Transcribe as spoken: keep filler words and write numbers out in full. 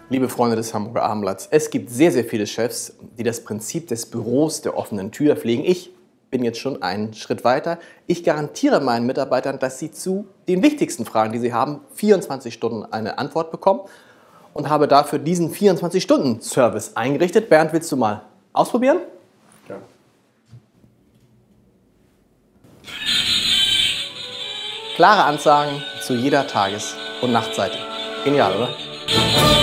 Liebe Freunde des Hamburger Abendblatts, es gibt sehr, sehr viele Chefs, die das Prinzip des Büros der offenen Tür pflegen. Ich bin jetzt schon einen Schritt weiter. Ich garantiere meinen Mitarbeitern, dass sie zu den wichtigsten Fragen, die sie haben, vierundzwanzig Stunden eine Antwort bekommen und habe dafür diesen vierundzwanzig-Stunden-Service eingerichtet. Bernd, willst du mal ausprobieren? Ja. Klare Ansagen zu jeder Tages- und Nachtseite. Genial, oder?